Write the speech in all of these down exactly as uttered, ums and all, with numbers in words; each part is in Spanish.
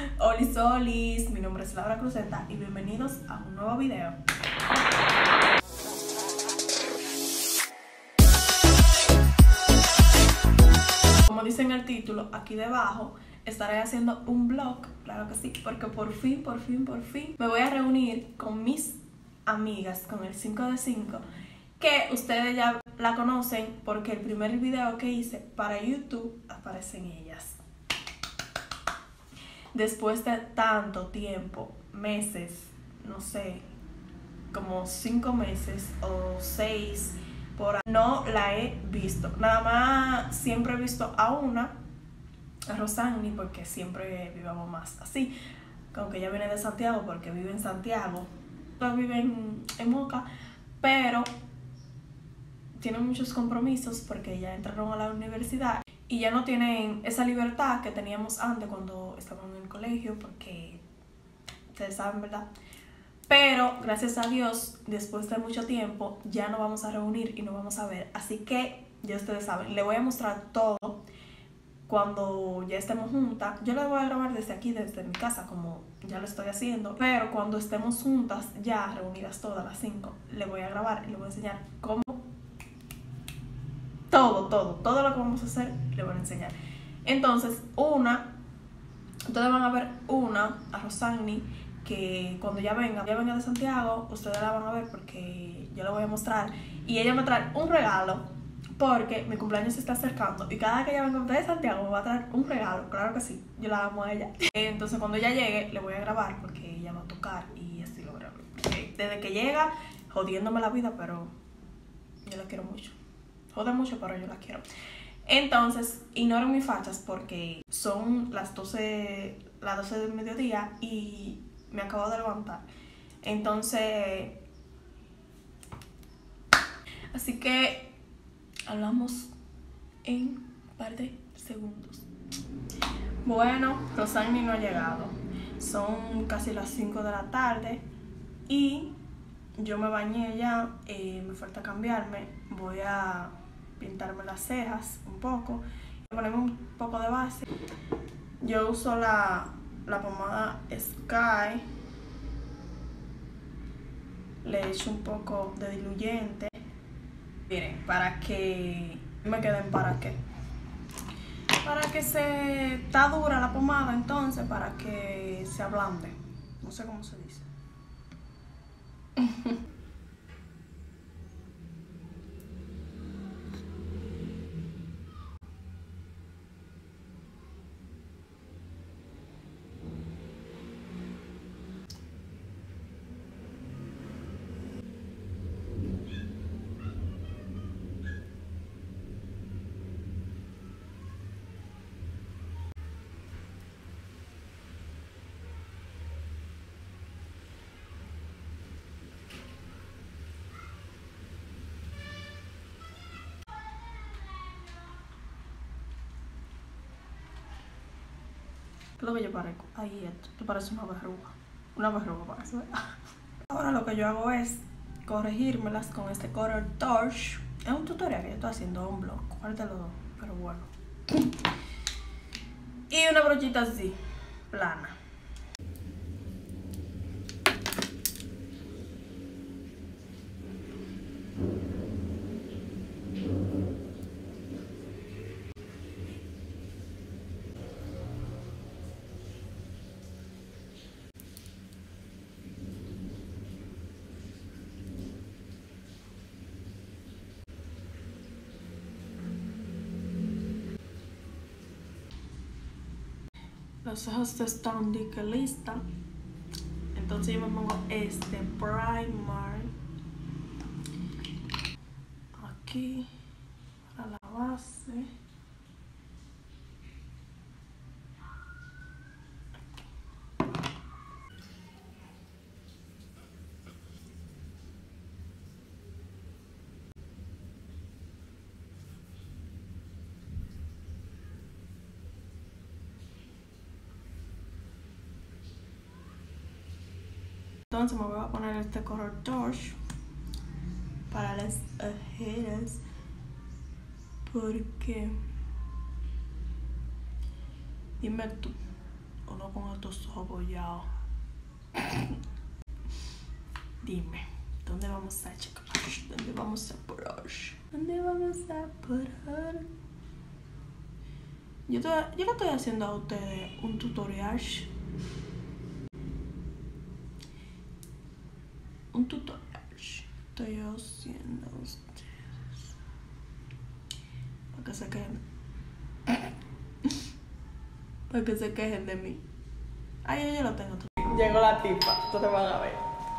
Hola solis, mi nombre es Laura Cruzeta y bienvenidos a un nuevo video. Como dice en el título, aquí debajo estaré haciendo un vlog, claro que sí, porque por fin, por fin, por fin me voy a reunir con mis amigas, con el cinco de cinco, que ustedes ya la conocen porque el primer video que hice para YouTube aparecen ellas. Después de tanto tiempo, meses, no sé, como cinco meses o seis, por ahí, no la he visto. Nada más siempre he visto a una, a Rosani, porque siempre vivamos más así. Aunque ella viene de Santiago, porque vive en Santiago. Ella vive en, en Moca, pero tiene muchos compromisos porque ya entraron a la universidad y ya no tienen esa libertad que teníamos antes cuando estábamos en el colegio, porque ustedes saben, ¿verdad? Pero gracias a Dios, después de mucho tiempo, ya nos vamos a reunir y nos vamos a ver. Así que ya ustedes saben, le voy a mostrar todo cuando ya estemos juntas. Yo le voy a grabar desde aquí, desde mi casa, como ya lo estoy haciendo. Pero cuando estemos juntas, ya reunidas todas las cinco, le voy a grabar y le voy a enseñar cómo. Todo, todo, todo lo que vamos a hacer, le voy a enseñar. Entonces, una, ustedes van a ver una, a Rosani, que cuando ya venga, ya venga de Santiago, ustedes la van a ver porque yo la voy a mostrar. Y ella me trae un regalo, porque mi cumpleaños se está acercando. Y cada vez que ella venga de Santiago me va a traer un regalo, claro que sí, yo la amo a ella. Entonces, cuando ella llegue, le voy a grabar porque ella va a tocar y así lo grabo. Desde que llega, jodiéndome la vida, pero yo la quiero mucho. Jode mucho, pero yo la quiero. Entonces, ignoren mis fachas porque son las doce, las doce del mediodía y me acabo de levantar. Entonces, así que hablamos en un par de segundos. Bueno, Rosani no ha llegado. Son casi las cinco de la tarde y yo me bañé ya, eh, me falta cambiarme. Voy a pintarme las cejas un poco, ponerme un poco de base. Yo uso la, la pomada Sky, le echo un poco de diluyente, miren, para que me queden, para que para que se, está dura la pomada, entonces para que se ablande, no sé cómo se dice. ¿Qué es lo que yo parezco? Ahí esto, te parece una verruga. Una verruga parece. Ahora lo que yo hago es corregírmelas con este color Torch. Es un tutorial que yo estoy haciendo, un blog. ¿Cuál de los dos? Pero bueno. Y una brochita así, plana. Los ojos están de que lista. Entonces yo me pongo este primer aquí para la base. Entonces me voy a poner este color Torch para las ojeras, porque dime tú, uno con estos ojos ya. Dime, ¿dónde vamos a checar? ¿Dónde vamos a parar? ¿Dónde vamos a parar? Yo, te, yo le estoy haciendo a ustedes un tutorial. Un tutorial. Estoy haciendo a ustedes. Para que se queden. Para que se quejen de mí. Ay, yo, yo lo tengo. Llegó la tipa. Tú te van a ver.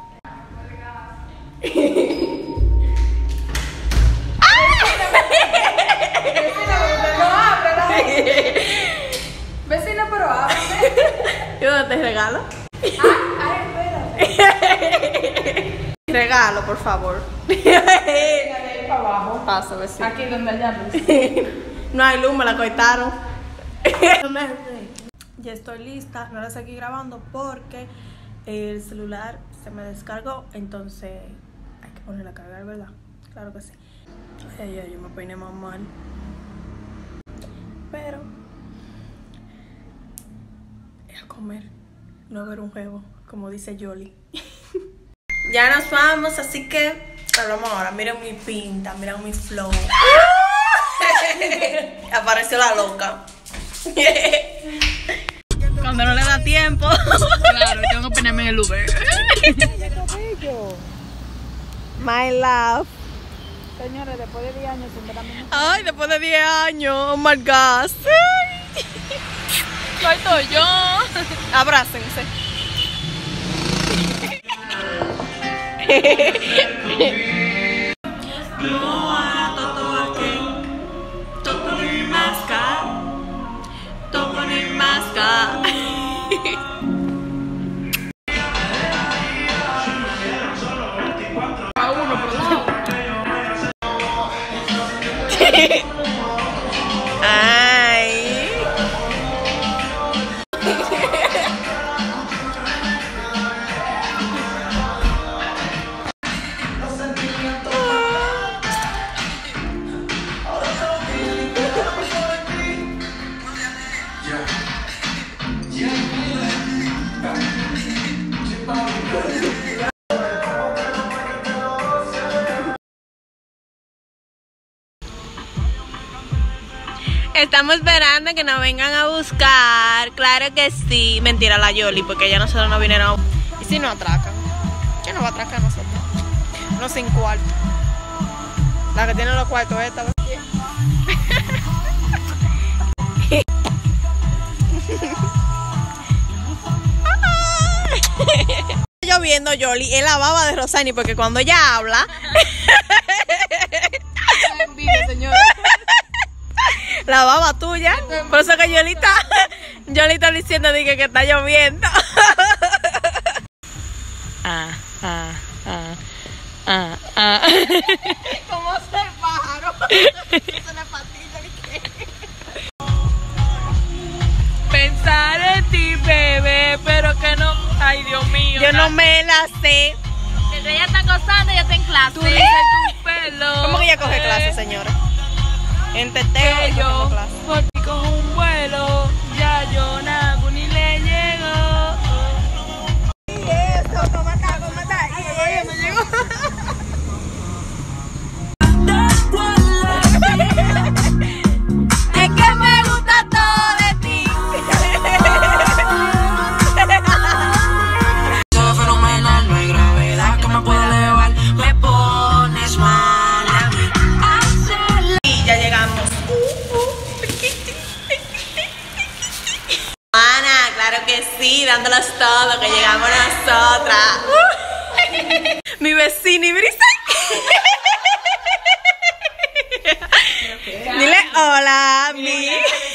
Vecina, pero ábreme. Yo te regalo. Ay, espérate. Regalo, por favor. De ahí para abajo. Paso, vecino. Aquí donde haya luz. No hay luz, me la cortaron. Ya estoy lista. No la seguí grabando porque el celular se me descargó. Entonces hay que ponerla a cargar, ¿verdad? Claro que sí. Ay, ay, yo me peiné más mal. Pero es a comer, no ver un juego, como dice Yoli. Ya nos vamos, así que hablamos ahora. Miren mi pinta, miren mi flow. Apareció la loca. Cuando no le da tiempo. Claro, tengo que ponerme en el Uber. My love. Señores, después de diez años, sinceramente. Ay, después de diez años, oh my God. Soy todo yo. Abrácense. A uno por lado. Ay. Estamos esperando que nos vengan a buscar. Claro que sí. Mentira, la Yoli, porque ya nosotros no vinieron a... ¿Y si nos atracan? ¿Quién nos va a atracar a nosotros? No, sin cuarto. La que tiene los cuartos esta. Yo viendo Yoli, es la baba de Rosani, porque cuando ella habla... Envidia, señor. La baba tuya. Por eso que Yoli está, Yoli está diciendo que, que está lloviendo. Ah, ah, ah, ah, ah. ¿Cómo se pájaro? Eso no es patilla ni qué. Pensar en ti, bebé, pero que no. Ay, Dios mío. Yo no me la sé. Mientras ella está acosando, ella está en clase. Tú dices tu pelo. ¿Cómo que ella coge clase, señora? En teteo y cogiendo clase. Porque cojo un vuelo, ya yo nago ni le llego. Y eso, ¿cómo está? ¿Cómo está? Y ella me llegó. Es que me gusta todo de ti. Soy fenomenal, no hay gravedad que me pueda elevar. Me pones mal a mí. Y ya llegamos. Ana, claro que sí, dándolos todo, que llegamos nosotras. Mi vecina y Brisa. Dile hola, mi.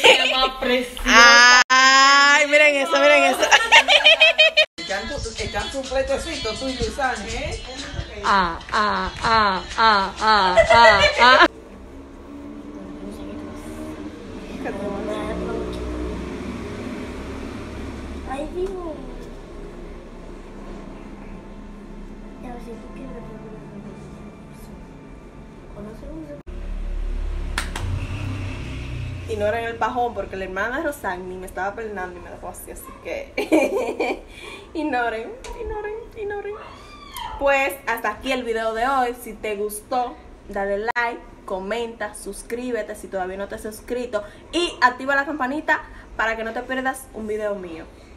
Ay, miren eso, miren eso. Están sus pletecitos, tú y Luisani, ¿eh? Ah, ah, ah, ah, ah, ah, ah. Ay, digo. Ya sé tú quieres ver una ignoren el pajón porque la hermana de Rosagni me estaba peinando y me dejó así, así que ignoren, ignoren, ignoren. Pues hasta aquí el video de hoy. Si te gustó, dale like, comenta, suscríbete si todavía no te has suscrito y activa la campanita para que no te pierdas un video mío.